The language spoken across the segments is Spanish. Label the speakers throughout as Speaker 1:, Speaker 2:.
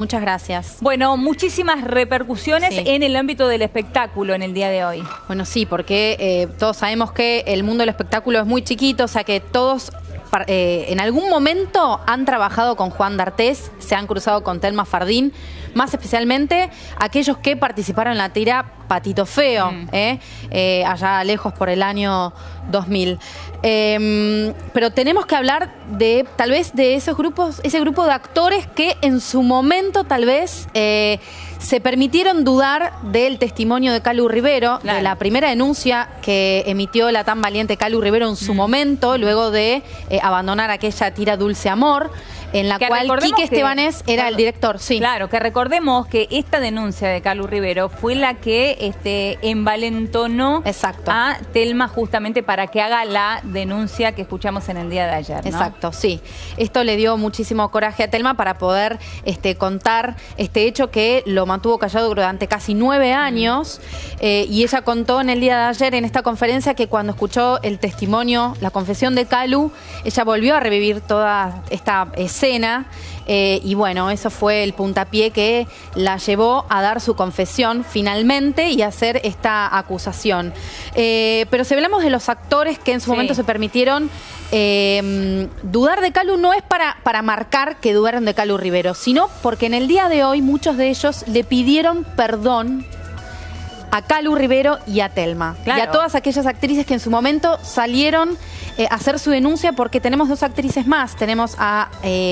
Speaker 1: Muchas gracias.
Speaker 2: Bueno, muchísimas repercusiones en el ámbito del espectáculo en el día de hoy.
Speaker 1: Bueno, sí, porque todos sabemos que el mundo del espectáculo es muy chiquito, o sea que todos en algún momento han trabajado con Juan D'Artés, se han cruzado con Telma Fardín, más especialmente aquellos que participaron en la tira Patito Feo, allá lejos por el año 2000. Pero tenemos que hablar de tal vez de esos grupos, ese grupo de actores que en su momento tal vez se permitieron dudar del testimonio de Calu Rivero, de la primera denuncia que emitió la tan valiente Calu Rivero en su momento, luego de abandonar aquella tira Dulce Amor, en la cual Quique Estebanés era el director. Sí.
Speaker 2: Claro, que recordemos que esta denuncia de Calu Rivero fue la que envalentonó a Telma justamente para que haga la denuncia que escuchamos en el día de ayer, ¿no?
Speaker 1: Exacto, sí. Esto le dio muchísimo coraje a Telma para poder contar este hecho que lo mantuvo callado durante casi 9 años. Y ella contó en el día de ayer en esta conferencia que cuando escuchó el testimonio, la confesión de Calu, ella volvió a revivir toda esta escena. Y bueno, eso fue el puntapié que la llevó a dar su confesión finalmente y a hacer esta acusación. Pero si hablamos de los actores que en su momento se permitieron dudar de Calu, no es para marcar que dudaron de Calu Rivero, sino porque en el día de hoy muchos de ellos le pidieron perdón a Calu Rivero y a Telma. Y a todas aquellas actrices que en su momento salieron a hacer su denuncia, porque tenemos 2 actrices más. Tenemos a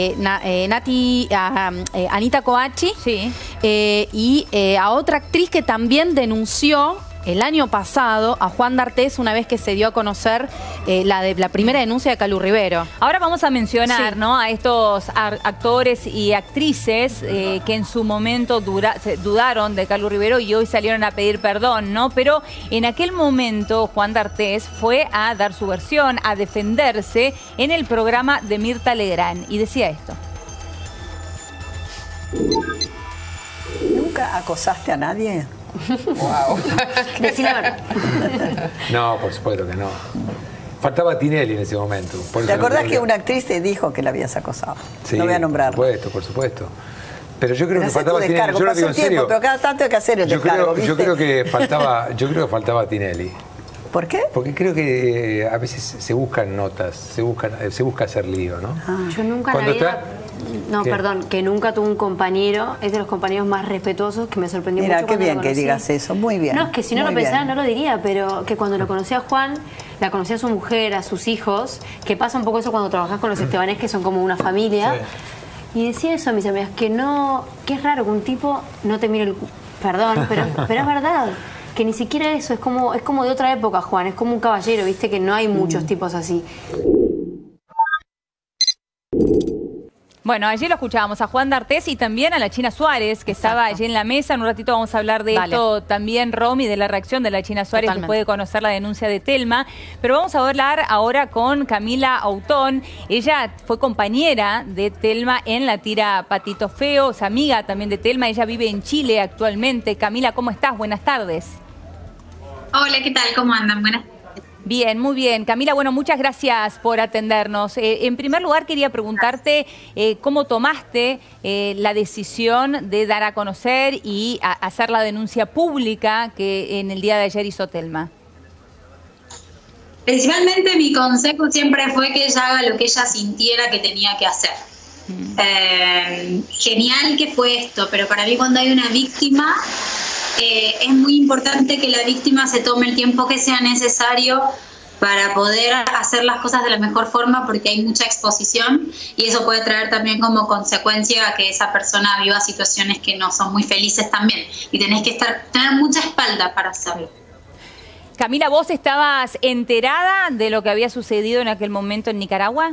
Speaker 1: Anita Coachi y a otra actriz que también denunció el año pasado a Juan D'Artés una vez que se dio a conocer la primera denuncia de Calu Rivero.
Speaker 2: Ahora vamos a mencionar ¿no? a estos actores y actrices que en su momento dudaron de Calu Rivero y hoy salieron a pedir perdón, ¿no? Pero en aquel momento Juan D'Artés fue a dar su versión, a defenderse en el programa de Mirta Legrand y decía esto.
Speaker 3: ¿Nunca acosaste a nadie?
Speaker 4: Wow.
Speaker 1: Decí la verdad.
Speaker 4: No, por supuesto que no. Faltaba Tinelli en ese momento.
Speaker 3: ¿Te acordás que una actriz te dijo que la habías acosado? Sí, no voy a nombrarla.
Speaker 4: Por supuesto. Pero yo creo que faltaba Tinelli. Yo lo digo en serio.
Speaker 3: Pero cada tanto hay que hacer el descargo, ¿viste?
Speaker 4: Yo creo que faltaba Tinelli.
Speaker 3: ¿Por qué?
Speaker 4: Porque creo que a veces se buscan notas, se busca hacer lío, ¿no?
Speaker 5: Yo nunca en la vida... No, perdón, que nunca tuve un compañero, es de los compañeros más respetuosos, que me sorprendió mucho.
Speaker 3: Mira, qué bien que digas eso, muy bien.
Speaker 5: No, es que si no lo pensara no lo diría, pero que cuando lo conocí a Juan, la conocí a su mujer, a sus hijos, que pasa un poco eso cuando trabajás con los Estebanés, que son como una familia. Y decía eso a mis amigas, que es raro que un tipo no te mire el... Perdón, pero es verdad. Que ni siquiera eso, es como de otra época, Juan, es como un caballero, viste, que no hay muchos tipos así.
Speaker 2: Bueno, allí lo escuchábamos a Juan D'Artés y también a la China Suárez, que estaba allí en la mesa. En un ratito vamos a hablar de esto también, Romy, de la reacción de la China Suárez después de conocer la denuncia de Telma. Pero vamos a hablar ahora con Camila Autón. Ella fue compañera de Telma en la tira Patito Feo, es amiga también de Telma. Ella vive en Chile actualmente. Camila, ¿cómo estás? Buenas tardes.
Speaker 6: Hola, ¿qué tal? ¿Cómo andan? Buenas tardes.
Speaker 2: Bien, muy bien. Camila, bueno, muchas gracias por atendernos. En primer lugar, quería preguntarte cómo tomaste la decisión de dar a conocer y hacer la denuncia pública que en el día de ayer hizo Telma.
Speaker 6: Principalmente mi consejo siempre fue que ella haga lo que ella sintiera que tenía que hacer. Genial que fue esto, pero para mí cuando hay una víctima... es muy importante que la víctima se tome el tiempo que sea necesario para poder hacer las cosas de la mejor forma, porque hay mucha exposición y eso puede traer también como consecuencia que esa persona viva situaciones que no son muy felices también, y tenés que tener mucha espalda para hacerlo.
Speaker 2: Camila, ¿vos estabas enterada de lo que había sucedido en aquel momento en Nicaragua?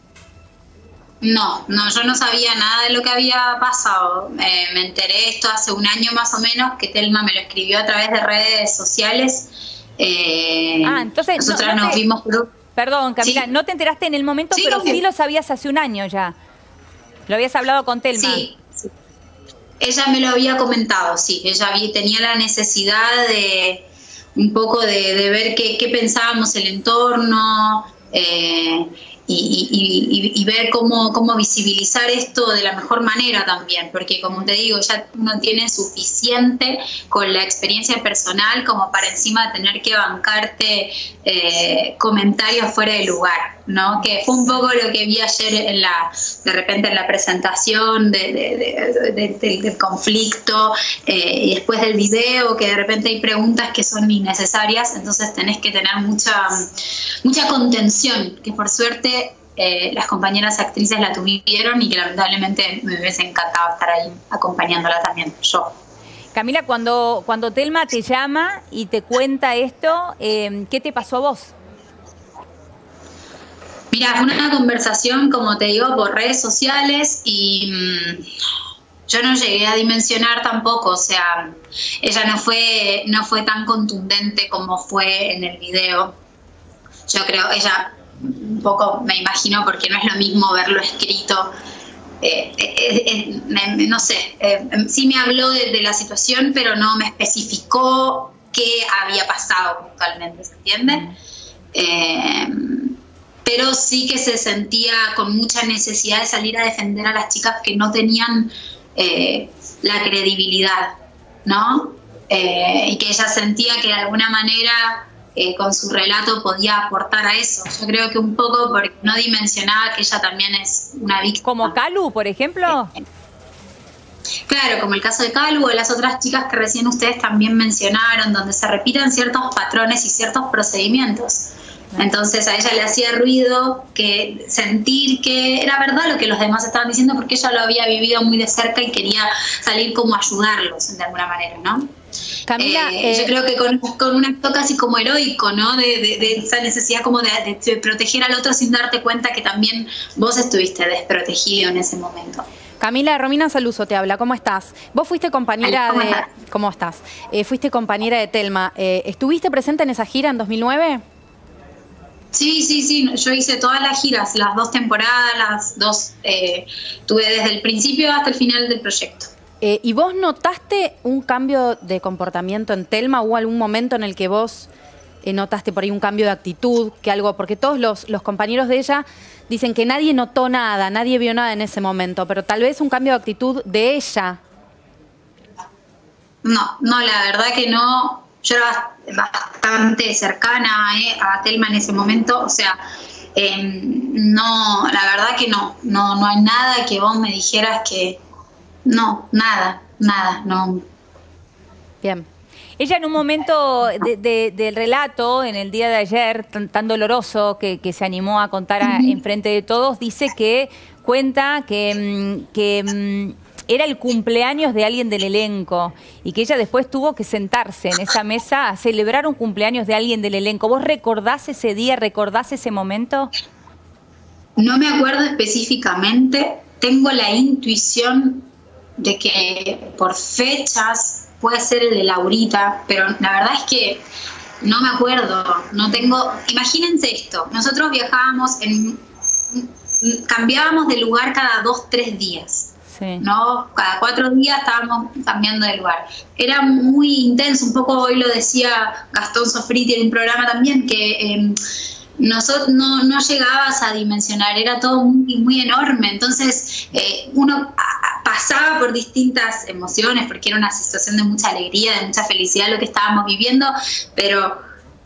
Speaker 6: No, yo no sabía nada de lo que había pasado. Me enteré esto hace un año más o menos, que Telma me lo escribió a través de redes sociales.
Speaker 2: Entonces
Speaker 6: nosotras nos vimos por...
Speaker 2: Perdón, Camila, no te enteraste en el momento, pero sí lo sabías hace un año ya. Lo habías hablado con Telma.
Speaker 6: Sí. Ella me lo había comentado, sí. Ella tenía la necesidad de un poco de ver qué pensábamos el entorno. y ver cómo visibilizar esto de la mejor manera también, porque como te digo, ya uno tiene suficiente con la experiencia personal como para encima tener que bancarte comentarios fuera de lugar, ¿no? Que fue un poco lo que vi ayer de repente en la presentación del conflicto, y después del video, que de repente hay preguntas que son innecesarias, entonces tenés que tener mucha contención, que por suerte las compañeras actrices la tuvieron y que lamentablemente me hubiese encantado estar ahí acompañándola también, yo.
Speaker 2: Camila, cuando Thelma te llama y te cuenta esto, ¿qué te pasó a vos?
Speaker 6: Mira, fue una conversación, como te digo, por redes sociales y yo no llegué a dimensionar tampoco, o sea, ella no fue tan contundente como fue en el video. Yo creo, ella un poco, me imagino, porque no es lo mismo verlo escrito. No sé, sí me habló de la situación, pero no me especificó qué había pasado puntualmente, ¿se entiende? Pero sí que se sentía con mucha necesidad de salir a defender a las chicas que no tenían la credibilidad, ¿no? Y que ella sentía que de alguna manera con su relato podía aportar a eso. Yo creo que un poco porque no dimensionaba que ella también es una víctima.
Speaker 2: ¿Como Calu, por ejemplo?
Speaker 6: Claro, como el caso de Calu o de las otras chicas que recién ustedes también mencionaron, donde se repiten ciertos patrones y ciertos procedimientos. Entonces a ella le hacía ruido que sentir que era verdad lo que los demás estaban diciendo, porque ella lo había vivido muy de cerca y quería salir como a ayudarlos de alguna manera, ¿no?
Speaker 2: Camila,
Speaker 6: yo creo que con un acto casi como heroico, ¿no? De esa necesidad como de proteger al otro sin darte cuenta que también vos estuviste desprotegido en ese momento.
Speaker 1: Camila, Romina Saluso te habla, ¿cómo estás? Vos fuiste compañera ¿Cómo estás? Fuiste compañera de Thelma. ¿Estuviste presente en esa gira en 2009?
Speaker 6: Sí, yo hice todas las giras, las 2 temporadas, las 2, tuve desde el principio hasta el final del proyecto.
Speaker 1: ¿Y vos notaste un cambio de comportamiento en Thelma? ¿Hubo algún momento en el que vos notaste por ahí un cambio de actitud? Que algo, porque todos los compañeros de ella dicen que nadie notó nada, nadie vio nada en ese momento, pero tal vez un cambio de actitud de ella. No,
Speaker 6: la verdad que no. Yo era bastante cercana a Thelma en ese momento, o sea, no, la verdad que no hay nada que vos me dijeras que, no, nada, no.
Speaker 1: Bien.
Speaker 2: Ella en un momento del relato, en el día de ayer, tan doloroso que se animó a contar enfrente de todos, dice que cuenta que era el cumpleaños de alguien del elenco y que ella después tuvo que sentarse en esa mesa a celebrar un cumpleaños de alguien del elenco. ¿Vos recordás ese día, recordás ese momento?
Speaker 6: No me acuerdo específicamente, tengo la intuición de que por fechas puede ser el de Laurita, pero la verdad es que no me acuerdo, no tengo. Imagínense esto, nosotros viajábamos, cambiábamos de lugar cada 2-3 días. Sí. ¿No? Cada 4 días estábamos cambiando de lugar. Era muy intenso, un poco hoy lo decía Gastón Sofriti en un programa también, que nosotros no llegabas a dimensionar, era todo muy enorme. Entonces uno pasaba por distintas emociones, porque era una situación de mucha alegría, de mucha felicidad lo que estábamos viviendo, pero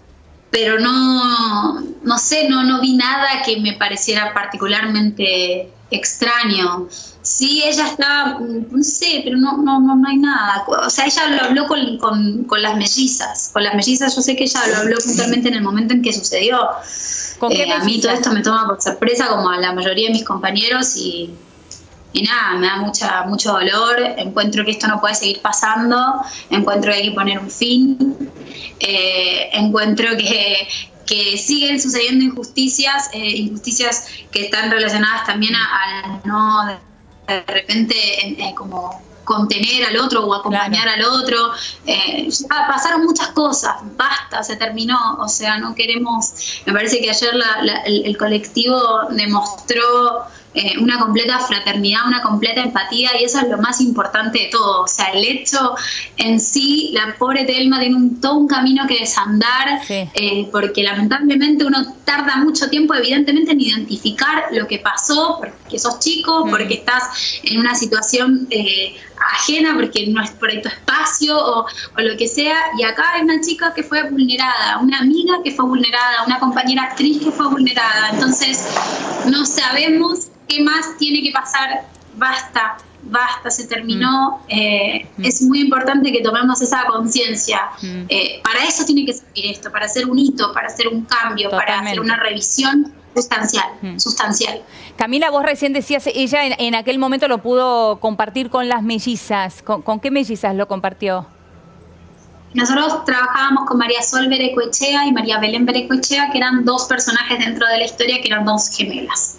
Speaker 6: no sé, no vi nada que me pareciera particularmente extraño. Sí, ella estaba, no sé, pero no hay nada. O sea, ella lo habló con las mellizas. Con las mellizas yo sé que ella lo habló puntualmente en el momento en que sucedió.
Speaker 2: ¿Con qué
Speaker 6: a mí todo esto me toma por sorpresa, como a la mayoría de mis compañeros, y nada, me da mucho dolor. Encuentro que esto no puede seguir pasando. Encuentro que hay que poner un fin. Encuentro que siguen sucediendo injusticias que están relacionadas también a no de repente como contener al otro o acompañar al otro. Ya pasaron muchas cosas, basta, se terminó, o sea, no queremos. Me parece que ayer el colectivo demostró una completa fraternidad, una completa empatía, y eso es lo más importante de todo. O sea, el hecho en sí, la pobre Thelma tiene todo un camino que desandar, porque lamentablemente uno tarda mucho tiempo, evidentemente, en identificar lo que pasó, porque sos chico, porque estás en una situación ajena, porque no es por ahí tu espacio o lo que sea, y acá hay una chica que fue vulnerada, una amiga que fue vulnerada, una compañera actriz que fue vulnerada. Entonces no sabemos qué más tiene que pasar. Basta, se terminó. Es muy importante que tomemos esa conciencia. Para eso tiene que servir esto, para hacer un hito, para hacer un cambio, para hacer una revisión sustancial.
Speaker 2: Camila, vos recién decías, ella en aquel momento lo pudo compartir con las mellizas. ¿Con qué mellizas lo compartió?
Speaker 6: Nosotros trabajábamos con María Sol Berecoechea y María Belén Berecoechea, que eran dos personajes dentro de la historia, que eran dos gemelas.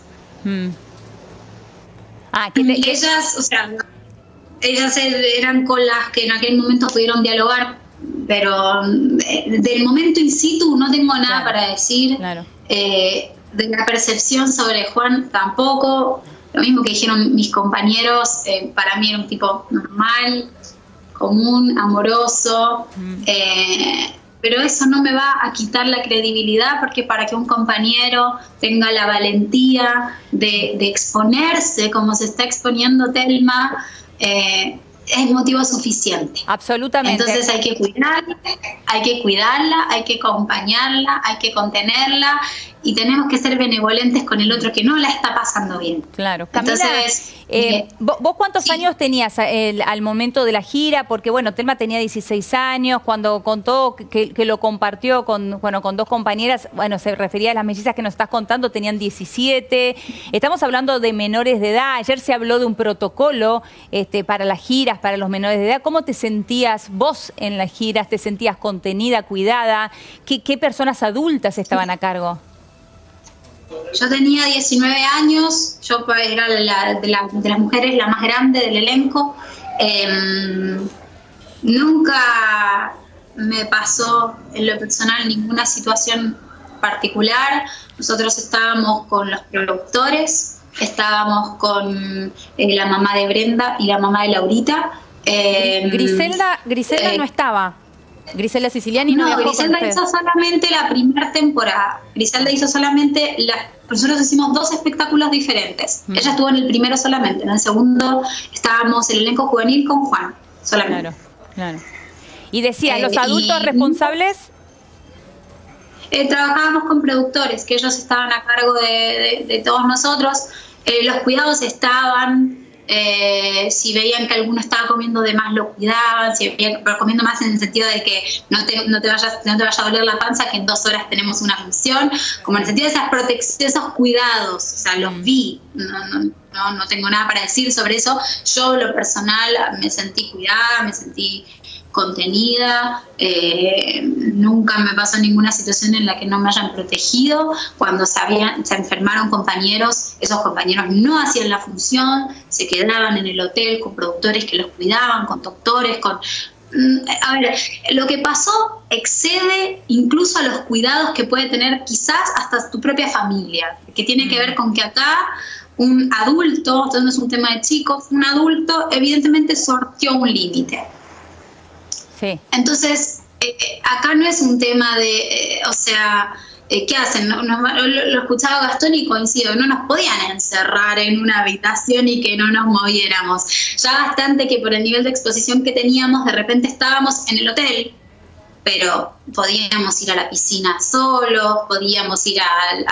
Speaker 6: Ellas, o sea, ellas eran con las que en aquel momento pudieron dialogar, pero del momento in situ no tengo nada para decir. De la percepción sobre Juan tampoco. Lo mismo que dijeron mis compañeros, para mí era un tipo normal, común, amoroso, pero eso no me va a quitar la credibilidad, porque para que un compañero tenga la valentía de exponerse como se está exponiendo Thelma, es motivo suficiente.
Speaker 2: Absolutamente.
Speaker 6: Entonces hay que cuidarla, hay que acompañarla, hay que contenerla, y tenemos que ser benevolentes con el otro que no la está pasando bien.
Speaker 2: Claro. Camila, entonces, ¿vos cuántos años tenías al momento de la gira? Porque, bueno, Thelma tenía 16 años, cuando contó que lo compartió con dos compañeras, bueno, se refería a las mellizas que nos estás contando, tenían 17. Estamos hablando de menores de edad. Ayer se habló de un protocolo para las giras, para los menores de edad. ¿Cómo te sentías vos en las giras? ¿Te sentías contenida, cuidada? ¿Qué personas adultas estaban a cargo?
Speaker 6: Yo tenía 19 años, yo era de las mujeres la más grande del elenco. Nunca me pasó en lo personal ninguna situación particular. Nosotros estábamos con los productores, estábamos con la mamá de Brenda y la mamá de Laurita.
Speaker 1: Griselda no estaba. Griselda Siciliani no viajó.
Speaker 6: Griselda hizo solamente la primera temporada. Griselda hizo solamente nosotros hicimos 2 espectáculos diferentes. Ella estuvo en el primero solamente. En el segundo estábamos el elenco juvenil con Juan solamente.
Speaker 2: Claro. Y decía, ¿los adultos responsables?
Speaker 6: Trabajábamos con productores, que ellos estaban a cargo de todos nosotros. Los cuidados estaban. Si veían que alguno estaba comiendo de más, lo cuidaban. Si veían comiendo más en el sentido de que no te vaya a doler la panza, que en 2 horas tenemos una función, como en el sentido de esos cuidados. O sea, los vi. No tengo nada para decir sobre eso. Yo, lo personal, me sentí cuidada, me sentí contenida. Nunca me pasó ninguna situación en la que no me hayan protegido. Cuando se enfermaron compañeros, esos compañeros no hacían la función, se quedaban en el hotel con productores que los cuidaban, con doctores, a ver, lo que pasó excede incluso a los cuidados que puede tener quizás hasta tu propia familia, que tiene que ver con que acá un adulto, esto no es un tema de chicos, un adulto evidentemente sortió un límite.
Speaker 2: Sí.
Speaker 6: Entonces, acá no es un tema de, ¿qué hacen? Lo escuchaba Gastón y coincido, no nos podían encerrar en una habitación y que no nos moviéramos. Ya bastante que por el nivel de exposición que teníamos, de repente estábamos en el hotel, pero podíamos ir a la piscina solos, podíamos ir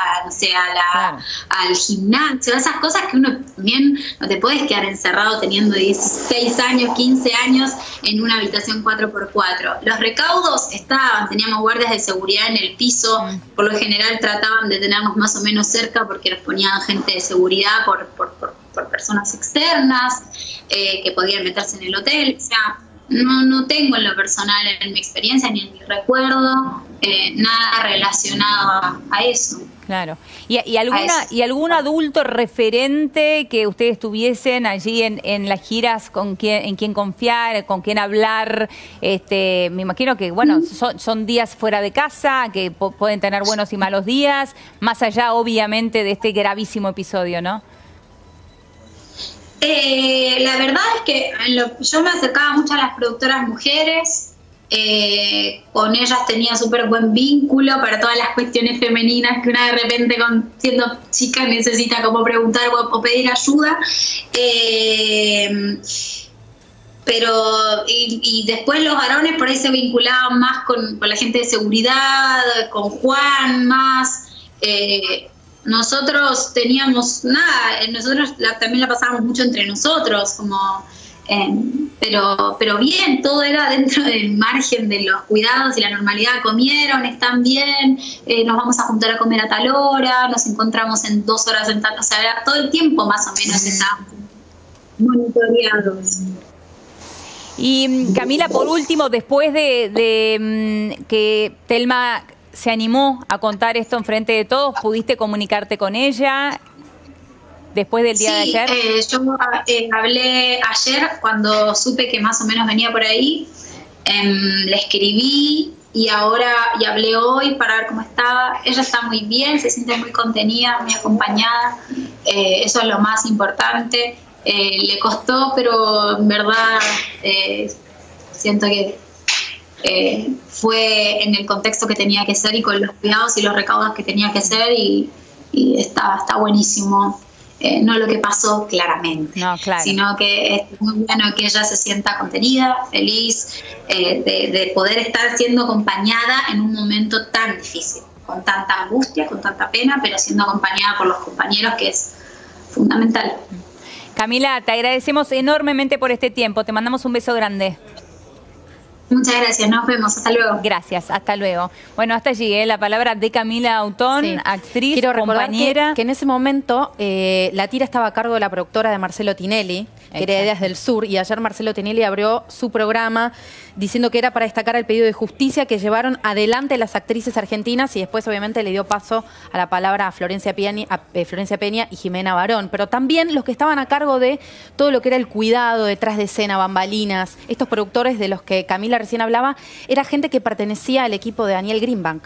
Speaker 6: al gimnasio, esas cosas que uno también no te puedes quedar encerrado teniendo 16 años, 15 años en una habitación 4x4. Los recaudos teníamos guardias de seguridad en el piso, por lo general trataban de tenernos más o menos cerca porque nos ponían gente de seguridad por personas externas que podían meterse en el hotel. O sea, no tengo en lo personal, en mi experiencia ni en mi recuerdo, nada relacionado a eso.
Speaker 2: Claro. ¿Y algún adulto referente que ustedes tuviesen allí en las giras en quien confiar, con quien hablar? Me imagino que, bueno, son días fuera de casa, que pueden tener buenos y malos días, más allá, obviamente, de este gravísimo episodio, ¿no?
Speaker 6: La verdad es que yo me acercaba mucho a las productoras mujeres, con ellas tenía súper buen vínculo para todas las cuestiones femeninas que una de repente siendo chica necesita como preguntar o pedir ayuda. Pero y después los varones por ahí se vinculaban más con la gente de seguridad, con Juan más. Nosotros teníamos nada, nosotros también la pasábamos mucho entre nosotros, como pero bien, todo era dentro del margen de los cuidados y la normalidad. Comieron, están bien, nos vamos a juntar a comer a tal hora, nos encontramos en 2 horas en tal, o sea, todo el tiempo más o menos estábamos monitoreados.
Speaker 2: Y Camila, por último, después de que Telma se animó a contar esto enfrente de todos, ¿pudiste comunicarte con ella después del día de ayer?
Speaker 6: Yo hablé ayer cuando supe que más o menos venía por ahí, le escribí y hablé hoy para ver cómo estaba. Ella está muy bien, se siente muy contenida, muy acompañada, eso es lo más importante. Le costó, pero en verdad siento que fue en el contexto que tenía que ser y con los cuidados y los recaudos que tenía que ser y está buenísimo. No lo que pasó claramente,
Speaker 2: no, claro,
Speaker 6: sino que es muy bueno que ella se sienta contenida, feliz, de poder estar siendo acompañada en un momento tan difícil, con tanta angustia, con tanta pena, pero siendo acompañada por los compañeros, que es fundamental.
Speaker 2: Camila, te agradecemos enormemente por este tiempo. Te mandamos un beso grande.
Speaker 6: Muchas gracias, nos vemos, hasta luego.
Speaker 2: Gracias, hasta luego. Bueno, hasta allí la palabra de Camila Autón, sí, actriz,
Speaker 1: quiero
Speaker 2: compañera.
Speaker 1: Que en ese momento la tira estaba a cargo de la productora de Marcelo Tinelli, que era Ideas del Sur, y ayer Marcelo Tinelli abrió su programa diciendo que era para destacar el pedido de justicia que llevaron adelante las actrices argentinas, y después obviamente le dio paso a la palabra a Florencia Peña y Jimena Barón, pero también los que estaban a cargo de todo lo que era el cuidado detrás de escena, bambalinas. Estos productores de los que Camila recién hablaba, era gente que pertenecía al equipo de Daniel Greenbank.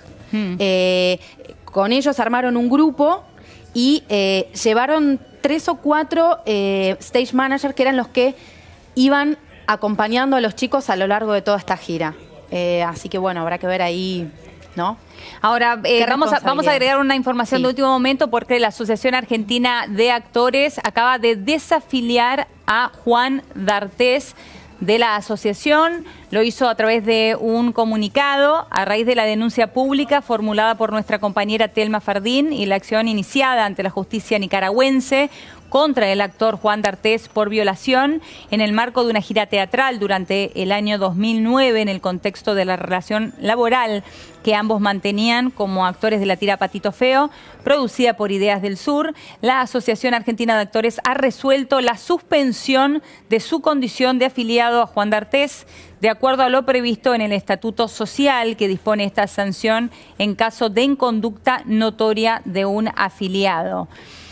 Speaker 1: Con ellos armaron un grupo y llevaron 3 o 4 stage managers que eran los que iban acompañando a los chicos a lo largo de toda esta gira. Así que bueno, habrá que ver ahí, ¿no?
Speaker 2: Ahora, vamos a agregar una información de último momento, porque la Asociación Argentina de Actores acaba de desafiliar a Juan D'Artés de la asociación. Lo hizo a través de un comunicado a raíz de la denuncia pública formulada por nuestra compañera Telma Fardín y la acción iniciada ante la justicia nicaragüense contra el actor Juan D'Artés por violación en el marco de una gira teatral durante el año 2009 en el contexto de la relación laboral que ambos mantenían como actores de la tira Patito Feo, producida por Ideas del Sur. La Asociación Argentina de Actores ha resuelto la suspensión de su condición de afiliado a Juan D'Artés, de acuerdo a lo previsto en el Estatuto Social que dispone esta sanción en caso de inconducta notoria de un afiliado.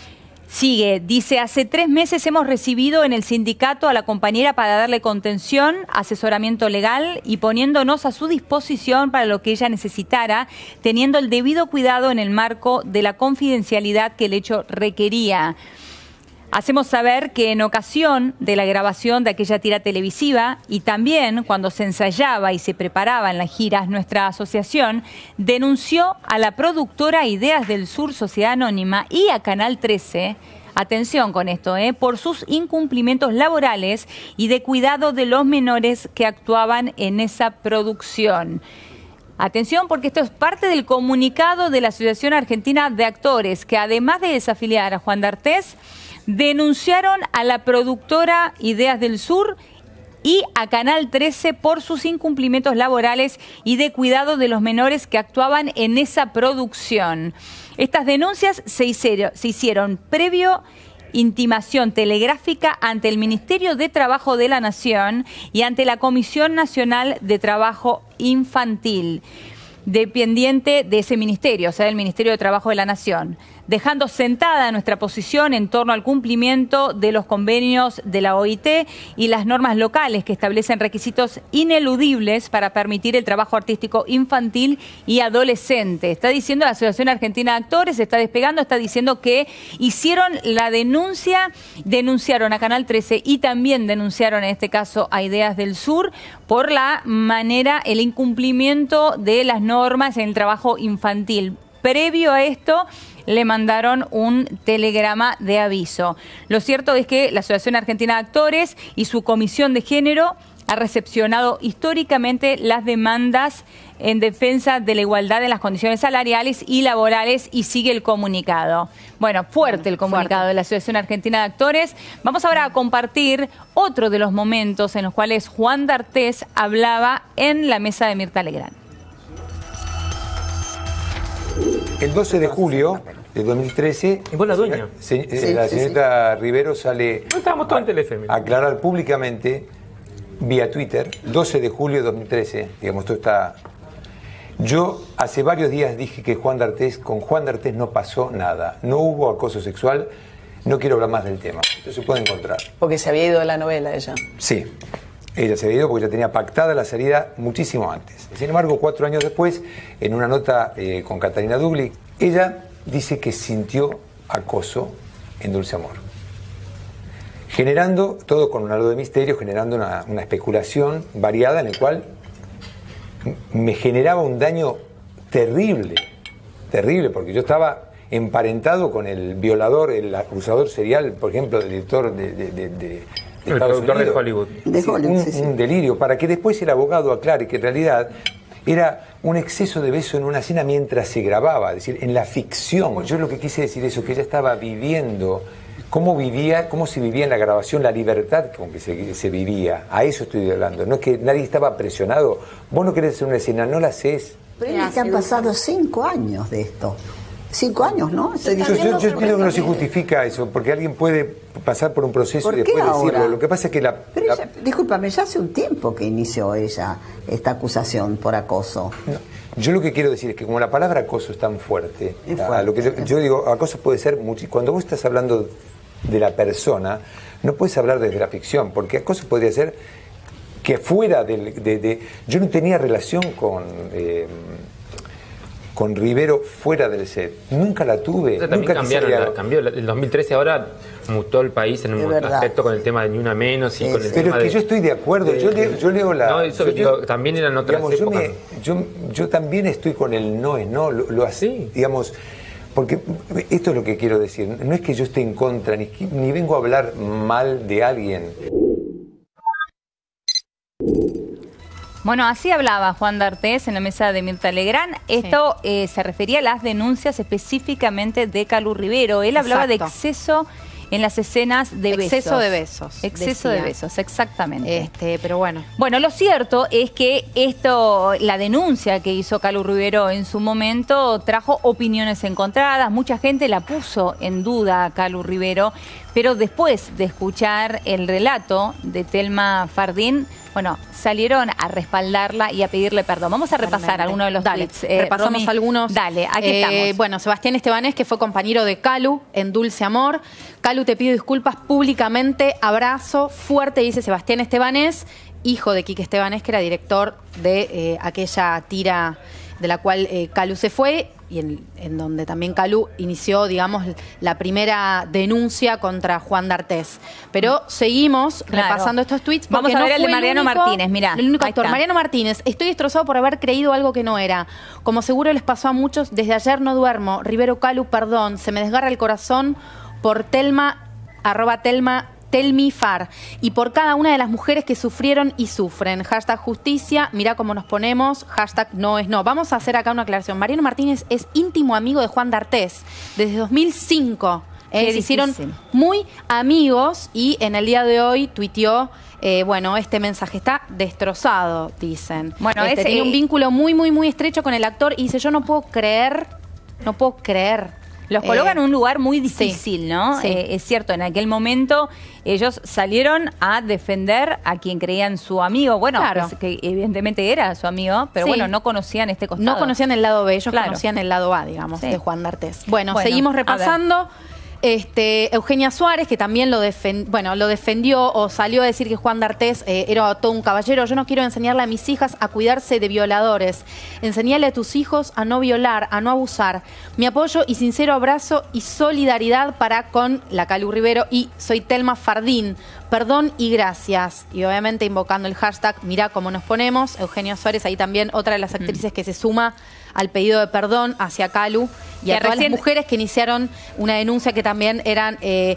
Speaker 2: Sigue, dice, hace 3 meses hemos recibido en el sindicato a la compañera para darle contención, asesoramiento legal y poniéndonos a su disposición para lo que ella necesitara, teniendo el debido cuidado en el marco de la confidencialidad que el hecho requería. Hacemos saber que en ocasión de la grabación de aquella tira televisiva y también cuando se ensayaba y se preparaba en las giras, nuestra asociación denunció a la productora Ideas del Sur Sociedad Anónima y a Canal 13, atención con esto, por sus incumplimientos laborales y de cuidado de los menores que actuaban en esa producción. Atención, porque esto es parte del comunicado de la Asociación Argentina de Actores, que además de desafiliar a Juan D'Artés, denunciaron a la productora Ideas del Sur y a Canal 13 por sus incumplimientos laborales y de cuidado de los menores que actuaban en esa producción. Estas denuncias se hicieron previo intimación telegráfica ante el Ministerio de Trabajo de la Nación y ante la Comisión Nacional de Trabajo Infantil, dependiente de ese ministerio, o sea, del Ministerio de Trabajo de la Nación. dejando sentada nuestra posición en torno al cumplimiento de los convenios de la OIT y las normas locales que establecen requisitos ineludibles para permitir el trabajo artístico infantil y adolescente. Está diciendo la Asociación Argentina de Actores, está despegando, está diciendo que hicieron la denuncia, denunciaron a Canal 13 y también denunciaron en este caso a Ideas del Sur por la manera, el incumplimiento de las normas en el trabajo infantil. Previo a esto, le mandaron un telegrama de aviso. Lo cierto es que la Asociación Argentina de Actores y su Comisión de Género ha recepcionado históricamente las demandas en defensa de la igualdad en las condiciones salariales y laborales y sigue el comunicado. Bueno, fuerte el comunicado de la Asociación Argentina de Actores. Vamos ahora a compartir otro de los momentos en los cuales Juan D'Artés hablaba en la mesa de Mirta Legrand.
Speaker 4: El 12 de julio de 2013,
Speaker 7: ¿y vos la dueña?
Speaker 4: La señorita Rivero sale
Speaker 7: a
Speaker 4: aclarar públicamente vía Twitter, 12 de julio de 2013, digamos, todo está... Yo hace varios días dije que con Juan D'Artés no pasó nada, no hubo acoso sexual, no quiero hablar más del tema, esto se puede encontrar.
Speaker 3: Porque se había ido de la novela ella.
Speaker 4: Sí, ella se había ido porque ya tenía pactada la salida muchísimo antes. Sin embargo, 4 años después, en una nota con Catalina Dugli, ella dice que sintió acoso en Dulce Amor. Generando, todo con un halo de misterio, generando una especulación variada en el cual me generaba un daño terrible, porque yo estaba emparentado con el violador, el acusador serial, por ejemplo, del director de
Speaker 7: el productor de Hollywood.
Speaker 4: Un delirio, para que después el abogado aclare que en realidad era un exceso de beso en una escena mientras se grababa, es decir, en la ficción. Yo lo que quise decir eso, que ella estaba viviendo cómo se vivía en la grabación, la libertad con que se vivía. A eso estoy hablando. No es que nadie estaba presionado. Vos no querés hacer una escena, no la haces.
Speaker 3: Pero es que han pasado 5 años de esto. 5 años, ¿no?
Speaker 4: Yo creo que no se justifica eso, porque alguien puede pasar por un proceso y después decirlo. Lo que pasa es que
Speaker 3: discúlpame, ya hace un tiempo que inició ella esta acusación por acoso.
Speaker 4: No, yo lo que quiero decir es que como la palabra acoso es tan fuerte, lo que yo digo, acoso puede ser cuando vos estás hablando de la persona, no puedes hablar desde la ficción, porque acoso podría ser que fuera yo no tenía relación con Rivero fuera del set, nunca la tuve.
Speaker 7: O sea, también cambió, el 2013 ahora mutó el país en un aspecto con el tema de Ni Una Menos y con el tema
Speaker 4: pero es que yo estoy de acuerdo, yo leo la...
Speaker 7: No, eso también eran otras épocas.
Speaker 4: Yo también estoy con el no es no, lo así, digamos... Porque esto es lo que quiero decir, no es que yo esté en contra, ni vengo a hablar mal de alguien.
Speaker 2: Bueno, así hablaba Juan D'Artés en la mesa de Mirta Legrand. Esto se refería a las denuncias específicamente de Calu Rivero. Él hablaba de exceso en las escenas de besos.
Speaker 1: Exceso de besos.
Speaker 2: Exceso de besos, exactamente.
Speaker 1: Pero bueno.
Speaker 2: Bueno, lo cierto es que la denuncia que hizo Calu Rivero en su momento trajo opiniones encontradas. Mucha gente la puso en duda a Calu Rivero, pero después de escuchar el relato de Thelma Fardín, bueno, salieron a respaldarla y a pedirle perdón. Vamos a repasar algunos de los tweets.
Speaker 1: Repasamos algunos.
Speaker 2: Dale, aquí estamos.
Speaker 1: Bueno, Sebastián Estebanés, que fue compañero de Calu en Dulce Amor. Calu, te pido disculpas públicamente. Abrazo fuerte, dice Sebastián Estebanés, hijo de Quique Estebanés, que era director de aquella tira de la cual Calu se fue y en donde también Calu inició, digamos, la primera denuncia contra Juan D'Artés. Pero seguimos repasando estos tweets.
Speaker 2: Vamos a ver el de Mariano Martínez, mirá.
Speaker 1: El único actor, Mariano Martínez. Estoy destrozado por haber creído algo que no era. Como seguro les pasó a muchos, desde ayer no duermo. Rivero, Calu, perdón. Se me desgarra el corazón por Thelma, @Telmifar, y por cada una de las mujeres que sufrieron y sufren. #justicia, mirá cómo nos ponemos, #no es no. Vamos a hacer acá una aclaración. Mariano Martínez es íntimo amigo de Juan D'Artés desde 2005. Se hicieron muy amigos y en el día de hoy tuiteó, bueno, este mensaje está destrozado, dicen. Bueno, tenía un vínculo muy, muy, muy estrecho con el actor y dice, yo no puedo creer
Speaker 2: Los colocan en un lugar muy difícil, ¿no? Es cierto, en aquel momento ellos salieron a defender a quien creían su amigo. Bueno, pues, que evidentemente era su amigo, pero bueno, no conocían este costado.
Speaker 1: No conocían el lado B, ellos conocían el lado A, digamos, de Juan D'Artés. Bueno, seguimos repasando. Eugenia Suárez, que también lo defendió o salió a decir que Juan D'Artés era todo un caballero. Yo no quiero enseñarle a mis hijas a cuidarse de violadores. Enseñale a tus hijos a no violar, a no abusar. Mi apoyo y sincero abrazo y solidaridad para con la Calu Rivero y soy Telma Fardín. Perdón y gracias. Y obviamente invocando el hashtag mirá cómo nos ponemos. Eugenia Suárez, ahí también otra de las actrices que se suma al pedido de perdón hacia Calu y a todas las mujeres que iniciaron una denuncia, que también eran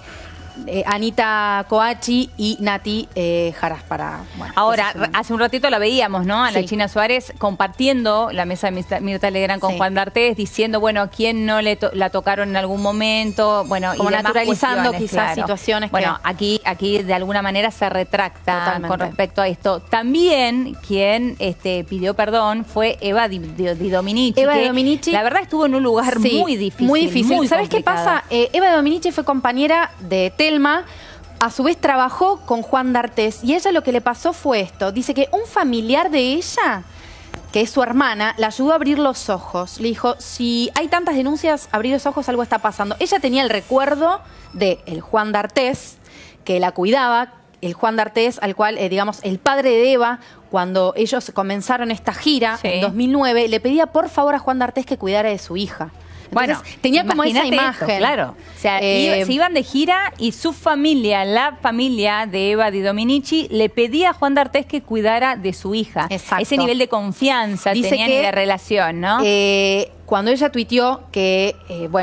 Speaker 1: Anita Coachi y Nati Jaraspara. Bueno,
Speaker 2: ahora, hace un ratito la veíamos, ¿no? A la China Suárez compartiendo la mesa de Mirta Legrand con Juan D'Artés, diciendo, bueno, a quién no la tocaron en algún momento, bueno,
Speaker 1: como
Speaker 2: y
Speaker 1: naturalizando quizás situaciones.
Speaker 2: Bueno, aquí de alguna manera se retracta con respecto a esto. También quien pidió perdón fue Eva Di Dominici.
Speaker 1: Eva Di Dominici,
Speaker 2: la verdad, estuvo en un lugar muy difícil.
Speaker 1: Muy difícil. ¿Sabes qué pasa? Eva Di Dominici fue compañera de Telma, a su vez trabajó con Juan D'Artés y ella lo que le pasó fue esto. Dice que un familiar de ella, que es su hermana, la ayudó a abrir los ojos. Le dijo, si hay tantas denuncias, abrir los ojos, algo está pasando. Ella tenía el recuerdo de el Juan D'Artés, que la cuidaba, el Juan D'Artés al cual, digamos, el padre de Eva, cuando ellos comenzaron esta gira en 2009, le pedía por favor a Juan D'Artés que cuidara de su hija. Entonces,
Speaker 2: bueno,
Speaker 1: tenía como esa imagen.
Speaker 2: Esto, claro. O sea, se iban de gira y su familia, la familia de Eva Di Dominici, le pedía a Juan D'Artés que cuidara de su hija.
Speaker 1: Exacto.
Speaker 2: Ese nivel de confianza tenían y de relación, ¿no?
Speaker 1: Cuando ella tuiteó que,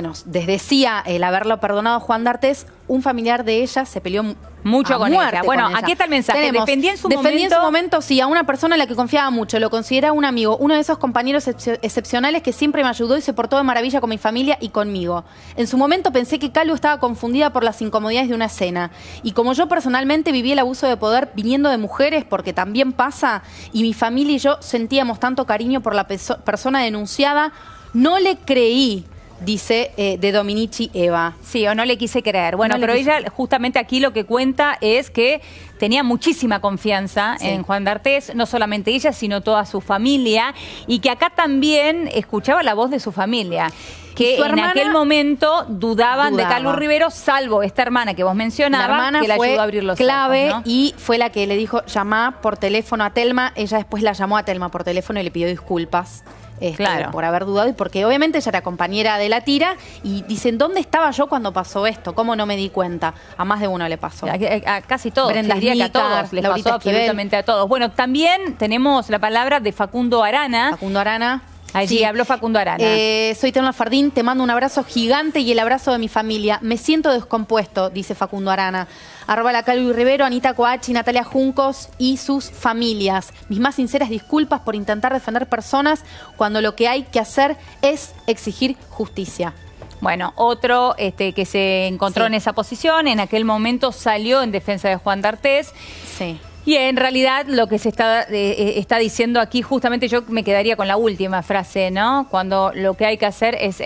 Speaker 1: desdecía el haberlo perdonado a Juan D'Artés, un familiar de ella se peleó
Speaker 2: mucho con ella. Bueno, aquí está el mensaje. Defendí en su
Speaker 1: momento, sí, a una persona en la que confiaba mucho, lo consideraba un amigo, uno de esos compañeros excepcionales que siempre me ayudó y se portó de maravilla con mi familia y conmigo. En su momento pensé que Calu estaba confundida por las incomodidades de una escena. Y como yo personalmente viví el abuso de poder viniendo de mujeres, porque también pasa, y mi familia y yo sentíamos tanto cariño por la persona denunciada, no le creí, dice de Dominici Eva.
Speaker 2: Sí, o no le quise creer. Bueno, pero ella justamente aquí lo que cuenta es que tenía muchísima confianza en Juan D'Artés, no solamente ella, sino toda su familia, y que acá también escuchaba la voz de su familia, que en aquel momento dudaban de Calu Rivero, salvo esta hermana que vos mencionabas, que la ayudó a abrir los
Speaker 1: clave,
Speaker 2: ojos, ¿no?
Speaker 1: Y fue la que le dijo, llamá por teléfono a Telma. Ella después la llamó a Telma por teléfono y le pidió disculpas. Por haber dudado y porque obviamente ella era compañera de la tira y dicen, ¿dónde estaba yo cuando pasó esto? ¿Cómo no me di cuenta? A más de uno le pasó.
Speaker 2: A casi todos,
Speaker 1: Brenda
Speaker 2: diría que a todos, les pasó absolutamente a todos. Bueno, también tenemos la palabra de Facundo Arana.
Speaker 1: Facundo Arana.
Speaker 2: Allí habló Facundo Arana.
Speaker 1: Soy Telma Fardín, te mando un abrazo gigante y el abrazo de mi familia. Me siento descompuesto, dice Facundo Arana. @ la Calu Rivero, Anita Coachi, Natalia Juncos y sus familias. Mis más sinceras disculpas por intentar defender personas cuando lo que hay que hacer es exigir justicia.
Speaker 2: Bueno, otro que se encontró en esa posición, en aquel momento salió en defensa de Juan D'Artés.
Speaker 1: Sí.
Speaker 2: Y en realidad lo que se está diciendo aquí, justamente yo me quedaría con la última frase, ¿no? Cuando lo que hay que hacer es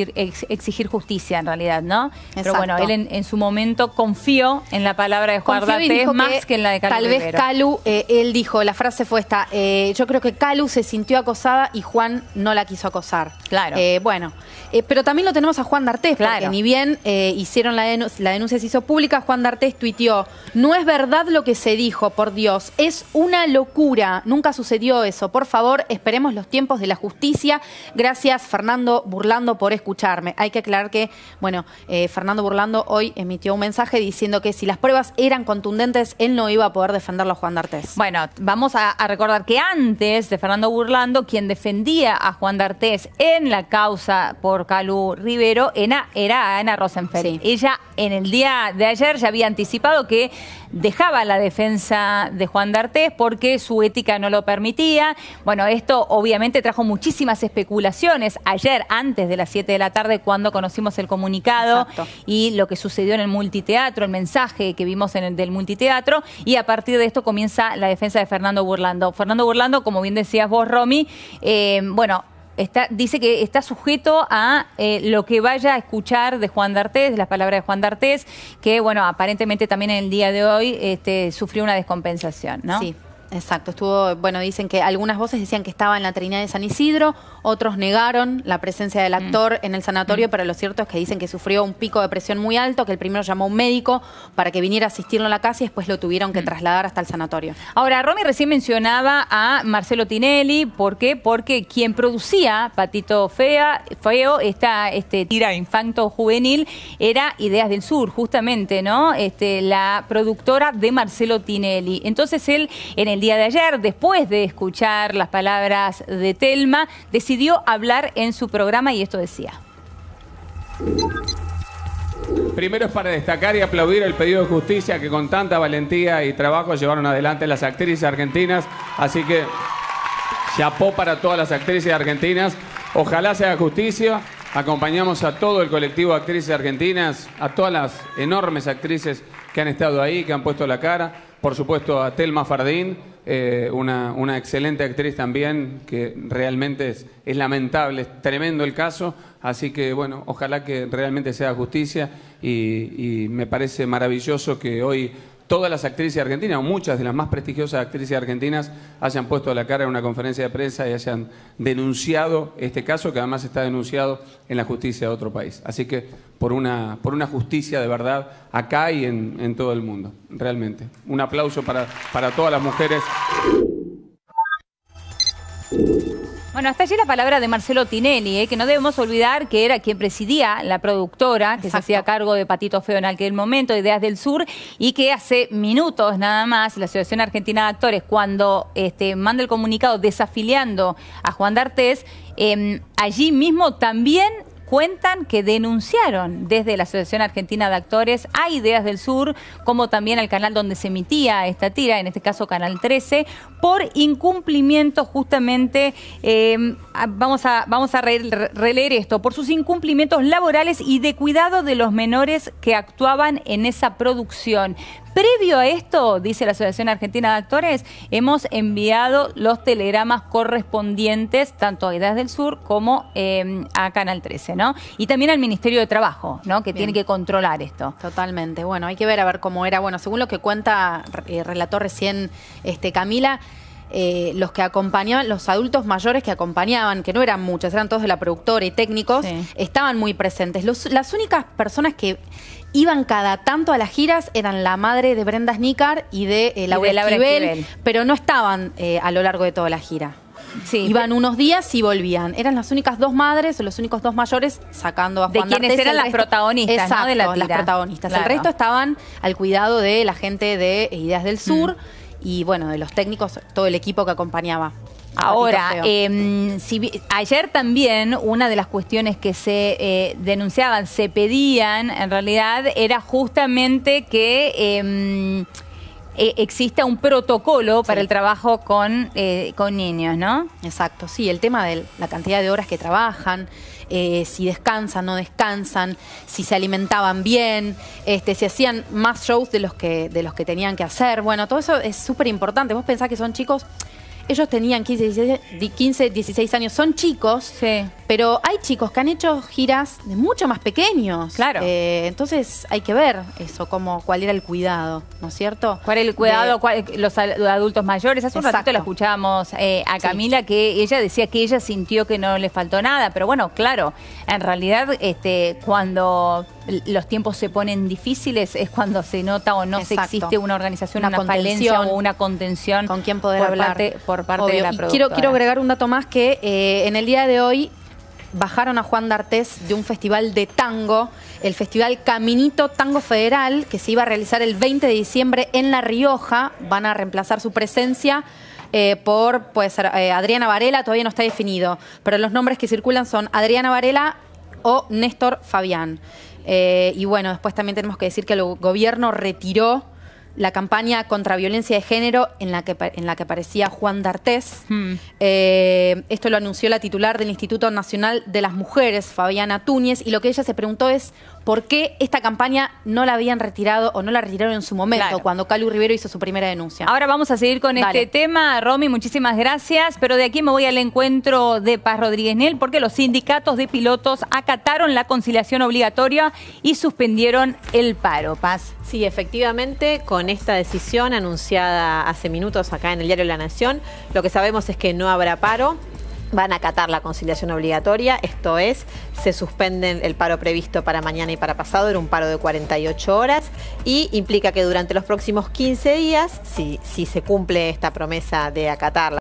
Speaker 2: exigir justicia, en realidad, ¿no? Exacto. Pero bueno, él en su momento confió en la palabra de Juan D'Artés más que en la de Calu Rivero.
Speaker 1: Tal vez Calu, él dijo, la frase fue esta, yo creo que Calu se sintió acosada y Juan no la quiso acosar.
Speaker 2: Claro.
Speaker 1: Pero también lo tenemos a Juan D'Artés, porque ni bien hicieron la denuncia se hizo pública, Juan D'Artés tuiteó, no es verdad lo que se dijo, por Dios, es una locura, nunca sucedió eso, por favor, esperemos los tiempos de la justicia. Gracias, Fernando Burlando, por escucharme. Hay que aclarar que, Fernando Burlando hoy emitió un mensaje diciendo que si las pruebas eran contundentes, él no iba a poder defenderlo a Juan D'Artés.
Speaker 2: Bueno, vamos a recordar que antes de Fernando Burlando, quien defendía a Juan D'Artés en la causa por Calu Rivero era Ana Rosenfeld. Sí. Ella en el día de ayer ya había anticipado que dejaba la defensa de Juan D'Artés porque su ética no lo permitía. Bueno, esto obviamente trajo muchísimas especulaciones ayer antes de las 7 de la tarde cuando conocimos el comunicado. Exacto. Y lo que sucedió en el multiteatro, el mensaje que vimos en el del multiteatro, y a partir de esto comienza la defensa de Fernando Burlando. Fernando Burlando, como bien decías vos, Romy, dice que está sujeto a lo que vaya a escuchar de Juan D'Artés, de las palabras de Juan D'Artés, que, bueno, aparentemente también en el día de hoy sufrió una descompensación, ¿no?
Speaker 1: Sí. Exacto, dicen que algunas voces decían que estaba en la Trinidad de San Isidro, otros negaron la presencia del actor en el sanatorio, pero lo cierto es que dicen que sufrió un pico de presión muy alto, que el primero llamó a un médico para que viniera a asistirlo en la casa y después lo tuvieron que trasladar hasta el sanatorio.
Speaker 2: Ahora, Romy recién mencionaba a Marcelo Tinelli, ¿por qué? Porque quien producía Patito Feo, este tira infanto juvenil, era Ideas del Sur, justamente, ¿no? La productora de Marcelo Tinelli. Entonces él, en el día de ayer, después de escuchar las palabras de Telma, decidió hablar en su programa y esto decía.
Speaker 8: Primero es para destacar y aplaudir el pedido de justicia que con tanta valentía y trabajo llevaron adelante las actrices argentinas. Así que, chapó para todas las actrices argentinas. Ojalá se haga justicia. Acompañamos a todo el colectivo de actrices argentinas, a todas las enormes actrices que han estado ahí, que han puesto la cara. Por supuesto a Telma Fardín, una excelente actriz también, que realmente es lamentable, es tremendo el caso. Así que, bueno, ojalá que realmente sea justicia y me parece maravilloso que hoy todas las actrices argentinas, o muchas de las más prestigiosas actrices argentinas, hayan puesto la cara en una conferencia de prensa y hayan denunciado este caso, que además está denunciado en la justicia de otro país. Así que por una justicia de verdad acá y en todo el mundo, realmente. Un aplauso para todas las mujeres.
Speaker 2: Bueno, hasta allí la palabra de Marcelo Tinelli, que no debemos olvidar que era quien presidía la productora, que se hacía cargo de Patito Feo en aquel momento, Ideas del Sur, y que hace minutos nada más la Asociación Argentina de Actores, cuando manda el comunicado desafiliando a Juan D'Artés, allí mismo también cuentan que denunciaron desde la Asociación Argentina de Actores a Ideas del Sur, como también al canal donde se emitía esta tira, en este caso Canal 13, por incumplimiento justamente, vamos a releer esto, por sus incumplimientos laborales y de cuidado de los menores que actuaban en esa producción. Previo a esto, dice la Asociación Argentina de Actores, hemos enviado los telegramas correspondientes tanto a Ideas del Sur como a Canal 13, ¿no? Y también al Ministerio de Trabajo, ¿no? Que tiene que controlar esto.
Speaker 1: Totalmente. Bueno, hay que ver a ver cómo era. Bueno, según lo que cuenta, relató recién Camila, los que acompañaban, los adultos mayores que acompañaban, que no eran muchos, eran todos de la productora y técnicos, estaban muy presentes. Las únicas personas que iban cada tanto a las giras eran la madre de Brenda Snícar y de Laura Esquivel, pero no estaban a lo largo de toda la gira. Sí, iban unos días y volvían. Eran las únicas dos madres o los únicos dos mayores sacando a Juan D'Artés.
Speaker 2: De quienes eran las protagonistas,
Speaker 1: exacto,
Speaker 2: ¿no? De la tira.
Speaker 1: Las protagonistas.
Speaker 2: Claro.
Speaker 1: El resto estaban al cuidado de la gente de Ideas del Sur y, bueno, de los técnicos, todo el equipo que acompañaba.
Speaker 2: Ahora, ayer también una de las cuestiones que se denunciaban, se pedían, en realidad, era justamente que exista un protocolo para el trabajo con niños, ¿no?
Speaker 1: Exacto, sí, el tema de la cantidad de horas que trabajan, si descansan, no descansan, si se alimentaban bien, si hacían más shows de los que tenían que hacer. Bueno, todo eso es súper importante. Vos pensás que son chicos. Ellos tenían 15, 16 años, son chicos, pero hay chicos que han hecho giras de mucho más pequeños.
Speaker 2: Claro.
Speaker 1: Entonces hay que ver eso, cuál era el cuidado, ¿no es cierto?
Speaker 2: ¿Cuál era el cuidado? Los adultos mayores. Hace un ratito la escuchábamos a Camila, que ella decía que ella sintió que no le faltó nada, pero bueno, claro, en realidad cuando los tiempos se ponen difíciles es cuando se nota o no se existe una organización, una falencia o una contención
Speaker 1: con quien poder hablar
Speaker 2: por parte de la productora.
Speaker 1: Quiero agregar un dato más, que en el día de hoy bajaron a Juan D'Artés de un festival de tango, el Festival Caminito Tango Federal, que se iba a realizar el 20 de diciembre en La Rioja. Van a reemplazar su presencia por, puede ser, Adriana Varela, todavía no está definido, pero los nombres que circulan son Adriana Varela o Néstor Fabián. Y bueno, después también tenemos que decir que el gobierno retiró la campaña contra violencia de género en la que aparecía Juan D'Artés. Esto lo anunció la titular del Instituto Nacional de las Mujeres, Fabiana Túñez, y lo que ella se preguntó es por qué esta campaña no la habían retirado o no la retiraron en su momento, cuando Calu Rivero hizo su primera denuncia.
Speaker 2: Ahora vamos a seguir con este tema. Romy, muchísimas gracias, pero de aquí me voy al encuentro de Paz Rodríguez Nel, porque los sindicatos de pilotos acataron la conciliación obligatoria y suspendieron el paro. Paz.
Speaker 9: Sí, efectivamente, con esta decisión anunciada hace minutos acá en el diario La Nación, lo que sabemos es que no habrá paro. Van a acatar la conciliación obligatoria, esto es, se suspenden el paro previsto para mañana y para pasado, era un paro de 48 horas, y implica que durante los próximos 15 días, si se cumple esta promesa de acatar